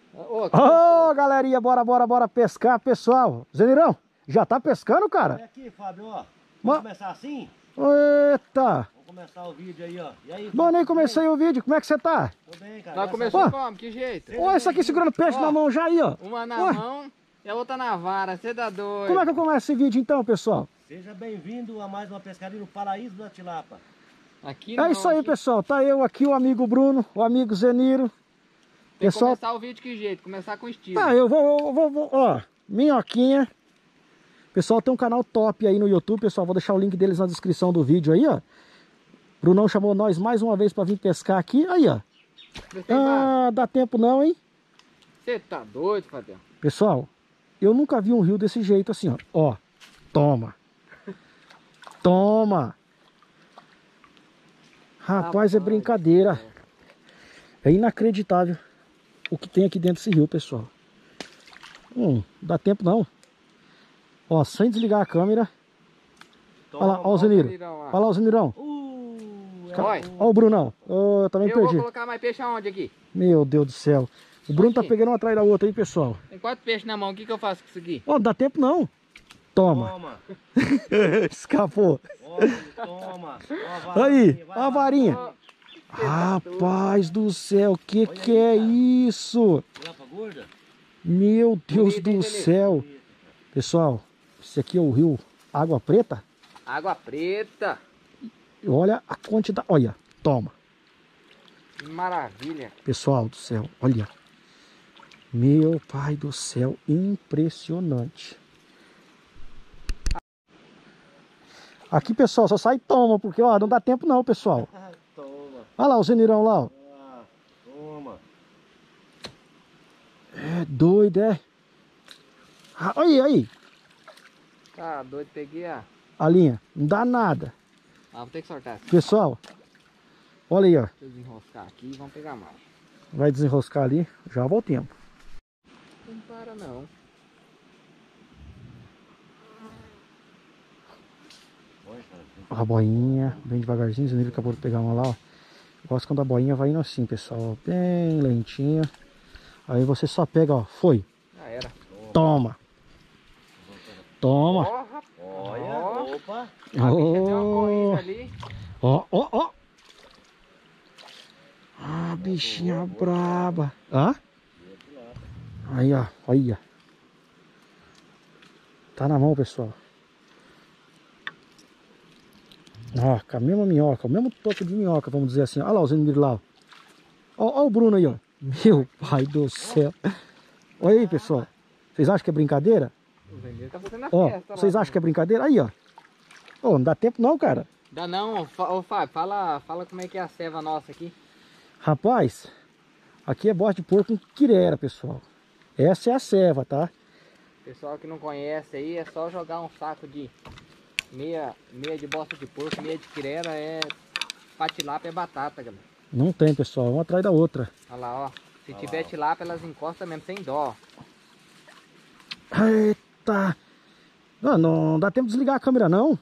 Ô, galerinha, bora pescar, pessoal. Zenirão, já tá pescando, cara? Olha aqui, Fábio, ó. Vamos começar assim? Eita. Vamos começar o vídeo aí, ó. E aí, Bom, nem comecei o vídeo, como é que você tá? Tô bem, cara. Nós começamos como? Que jeito? Olha isso aqui segurando peixe na mão já aí, ó. Uma na mão e a outra na vara, você dá doido. Como é que eu começo esse vídeo então, pessoal? Seja bem-vindo a mais uma pescaria no Paraíso da Tilapa. Aqui É isso aí, pessoal. Tá eu aqui, o amigo Bruno, o amigo Zeniro. Tem Pessoal, que começar o vídeo que jeito? Começar com estilo. tá, eu vou, ó, minhoquinha. Pessoal, tem um canal top aí no YouTube, pessoal, vou deixar o link deles na descrição do vídeo aí, ó. Brunão chamou nós mais uma vez pra vir pescar aqui, aí, ó. Ah, dá tempo não, hein? Você tá doido, Fadel? Pessoal, eu nunca vi um rio desse jeito assim, ó. Ó, toma. Toma. Rapaz, é brincadeira. É inacreditável o que tem aqui dentro desse rio, pessoal. Dá tempo não. Ó, sem desligar a câmera. Olha lá, ó o Zeniro. Olha lá o Zenirão. Ó o Brunão. Eu também perdi. Eu vou colocar mais peixe aonde aqui? Meu Deus do céu. O Bruno tá pegando uma atrás da outra aí, pessoal. Tem 4 peixes na mão, o que eu faço com isso aqui? Ó, não dá tempo não. Toma. Escapou. Toma. Aí, ó a varinha. Rapaz do céu, que é isso? Meu Deus do céu. Pessoal, esse aqui é o rio Água Preta. Água Preta. Olha a quantidade. Olha, toma. Que maravilha. Pessoal do céu, olha. Meu pai do céu, impressionante. Aqui, pessoal, só sai toma, porque ó, não dá tempo não, pessoal. Olha lá o Zenirão lá, ó. Toma. É doido, é? Aí. Tá doido, peguei a linha, não dá nada. vou ter que soltar assim. Pessoal, olha aí, ó. Deixa eu desenroscar aqui e vamos pegar mais. Vai desenroscar ali, já vai o tempo. Não para não. A boinha, bem devagarzinho, o Zeniro acabou de pegar uma lá, ó. Gosto quando a boinha vai indo assim, pessoal, bem lentinha. Aí você só pega, ó, foi. Já era. Toma. Olha, opa. Ó. Ah, bichinha braba. Aí, ó, olha. Tá na mão, pessoal. Ó, com a mesma minhoca, o mesmo toque de minhoca, vamos dizer assim. Olha lá o Zeniro lá. Ó o Bruno aí, ó. Meu pai do céu. Olha aí, pessoal. Vocês acham que é brincadeira? O Zeniro tá fazendo a Ó, festa lá. vocês acham que é brincadeira? Aí, ó. Ó, não dá tempo não, cara. Dá não. Ô Fábio, fala como é que é a ceva nossa aqui. Rapaz, aqui é bosta de porco com quirera, pessoal. Essa é a ceva, tá? Pessoal que não conhece aí, é só jogar um saco de meia de bosta de porco, meia de quirera, pra tilápia é batata, galera. Não tem, pessoal, uma atrás da outra. Olha lá, ó. Se tiver tilápia, elas encostam mesmo, sem dó. Eita! Não dá tempo de desligar a câmera, não.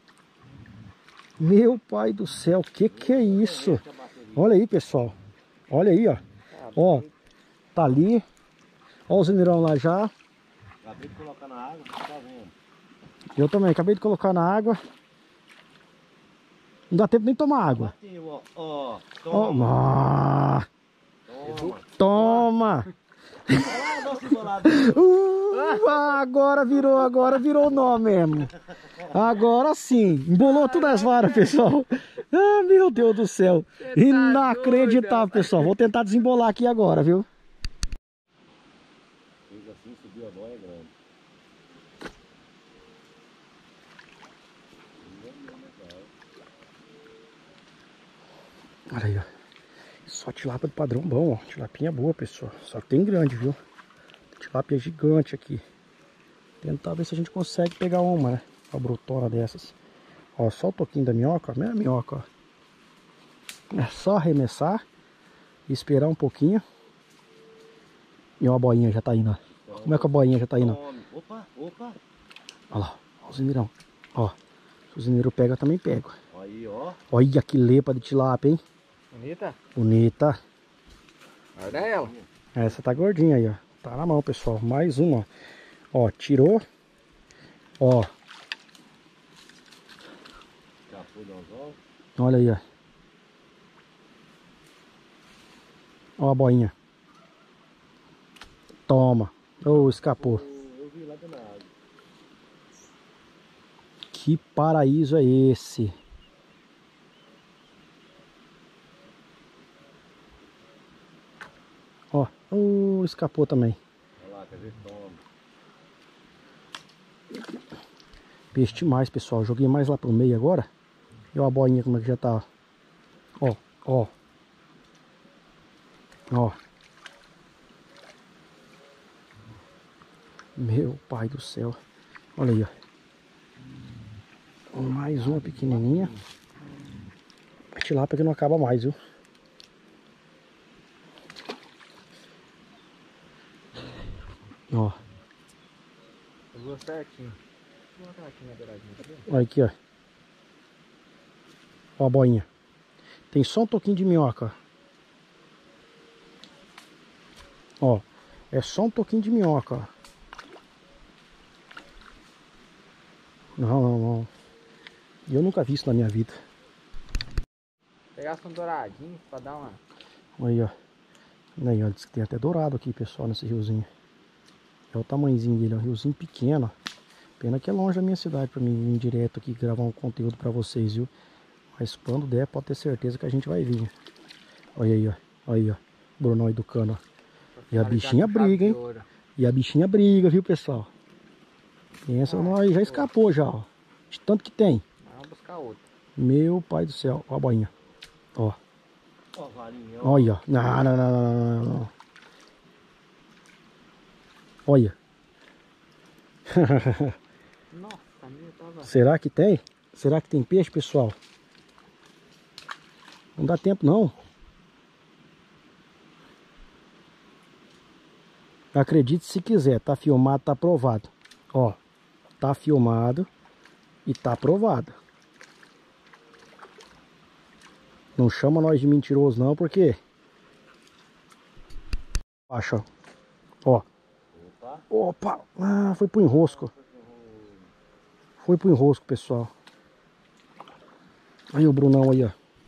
Meu pai do céu, que é isso? Olha aí, pessoal. Olha aí, ó. Ó, tá ali. Ó o Zenirão lá já. Acabei de colocar na água, você tá vendo? Eu também, acabei de colocar na água. Não dá tempo nem de tomar água. Bateu, ó. Toma! Toma! Agora virou nó mesmo. Agora sim. Embolou todas as varas, pessoal. Ah, meu Deus do céu. Inacreditável, pessoal. Vou tentar desembolar aqui agora, viu? Fez assim, subiu a boia grande. Olha aí, ó. Só tilápia do padrão bom, ó. Tilapinha boa, pessoal. Só que tem grande, viu? Tilápia gigante aqui. Tentar ver se a gente consegue pegar uma, né? Uma brutona dessas. Ó, só o toquinho da minhoca, ó. Mesma minhoca, ó. É só arremessar e esperar um pouquinho. E ó, a boinha já tá indo, ó. Como é que a boinha já tá indo? Opa. Olha lá, ó o Zenirão. Ó, se o Zeniro pega, eu também pego. Aí, ó. Olha que lepa de tilápia, hein? Bonita? Bonita. Olha ela. Essa tá gordinha aí, ó. Tá na mão, pessoal. Mais uma, ó. Ó, tirou. Ó. Olha aí, ó. Ó a boinha. Toma. Ô, escapou. Eu vi lá na água. Que paraíso é esse? Ó. Ô, escapou também. Olha lá, quer ver? Toma. Peixe demais, pessoal. Joguei mais lá pro meio agora. E ó a boinha como é que já tá. Ó, ó. Ó. Meu pai do céu. Olha aí, ó. Mais uma pequenininha. A tilápia que não acaba mais, viu? Ó. Pegou certinho. Vou colocar aqui na beiradinha, tá vendo? Olha aqui, ó. Ó a boinha. Tem só um toquinho de minhoca. Ó. É só um toquinho de minhoca, ó. Não, não, não. Eu nunca vi isso na minha vida. Pegasse um douradinho pra dar uma... Aí, ó. Aí, ó. Diz que tem até dourado aqui, pessoal, nesse riozinho. É o tamanhozinho dele, é um riozinho pequeno. Pena que é longe da minha cidade pra mim vir direto aqui gravar um conteúdo pra vocês, viu? Mas quando der, pode ter certeza que a gente vai vir. Olha aí, ó. Aí, ó. Brunão educando, ó. E a bichinha briga, hein? E a bichinha briga, viu, pessoal? Pensa, nós já escapou já, ó. De tanto que tem. Vamos buscar outro. Meu pai do céu. Ó a boinha. Ó. Ó, varinha. Olha. Não, não, não, não, não, não. Olha. Nossa, a minha tava... Será que tem? Será que tem peixe, pessoal? Não dá tempo, não. Acredite se quiser. Tá filmado, tá aprovado. Ó. Tá filmado e tá aprovado. Não chama nós de mentiroso não, porque... Acha, ó. Opa. Opa! Ah, foi pro enrosco. Foi pro enrosco, pessoal. Aí o Brunão aí, ó.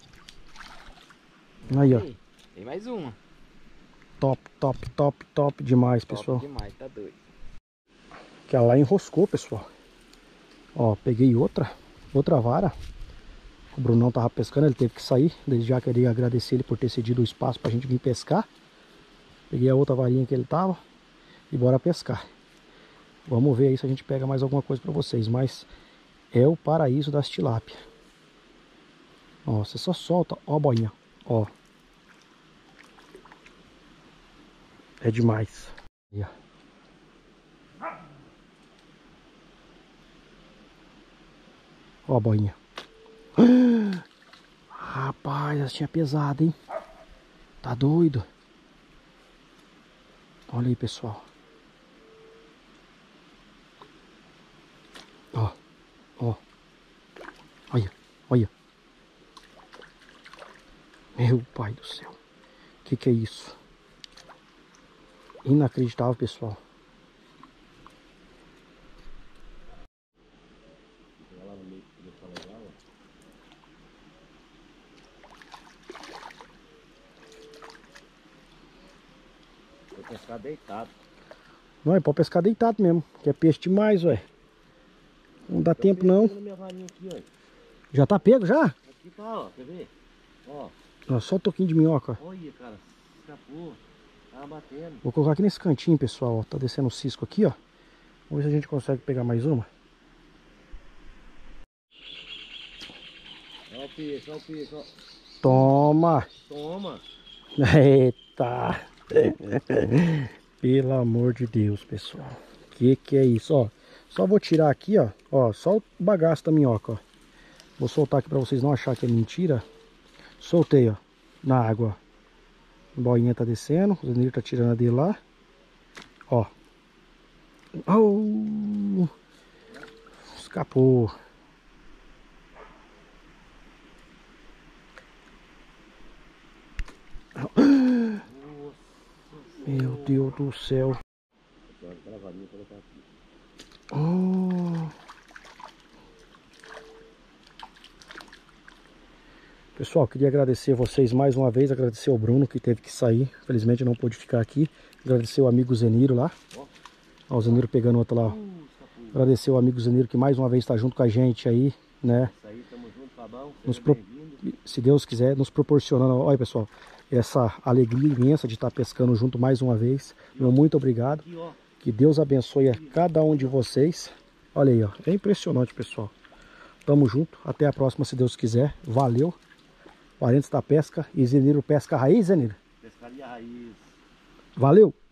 Aí, ó. Tem mais uma. Top, top, top, top demais, pessoal. Top demais, tá doido. Que ela lá enroscou, pessoal. Ó, peguei outra vara. O Brunão tava pescando, ele teve que sair. Desde já queria agradecer ele por ter cedido o espaço pra gente vir pescar. Peguei a outra varinha que ele tava e bora pescar. Vamos ver aí se a gente pega mais alguma coisa pra vocês. Mas é o paraíso das tilápia. Ó, você só solta, ó a boinha. Ó. É demais. Aí, ó. Ó a boinha. Rapaz, essa tinha pesado, hein? Tá doido? Olha aí, pessoal. Ó, ó. Olha, olha. Meu pai do céu. Que é isso? Inacreditável, pessoal. Vou pescar deitado. Não, é pra pescar deitado mesmo. Que é peixe demais, ué. Não dá tempo, não. Minha varinha aqui, ó. Já tá pego, já? Aqui tá, ó. Quer ver? Ó. Ó, só um toquinho de minhoca. Olha, cara. Escapou. Tava batendo. Vou colocar aqui nesse cantinho, pessoal. Ó. Tá descendo o cisco aqui, ó. Vamos ver se a gente consegue pegar mais uma. Olha o peixe, olha o peixe, ó. Toma! Toma. Eita! Pelo amor de Deus, pessoal. Que é isso, ó. Só vou tirar aqui, ó. Ó, só o bagaço da minhoca, ó. Vou soltar aqui pra vocês não acharem que é mentira. Soltei, ó. Na água. A boinha tá descendo. O Zenir tá tirando a dele lá. Ó. Oh! Escapou. Meu Deus do céu. Pessoal, queria agradecer vocês mais uma vez, agradecer ao Bruno que teve que sair, infelizmente não pôde ficar aqui, agradecer o amigo Zeniro lá, ó, o Zeniro pegando outro lá, ó. Agradecer o amigo Zeniro que mais uma vez está junto com a gente aí, né, se Deus quiser, nos proporcionando, olha pessoal, essa alegria imensa de estar pescando junto mais uma vez. Meu muito obrigado, que Deus abençoe a cada um de vocês. Olha aí, ó, é impressionante, pessoal. Tamo junto, até a próxima se Deus quiser, valeu. Parentes da Pesca e Zeniro Pesca Raiz, Zeniro. Pescaria Raiz. Valeu!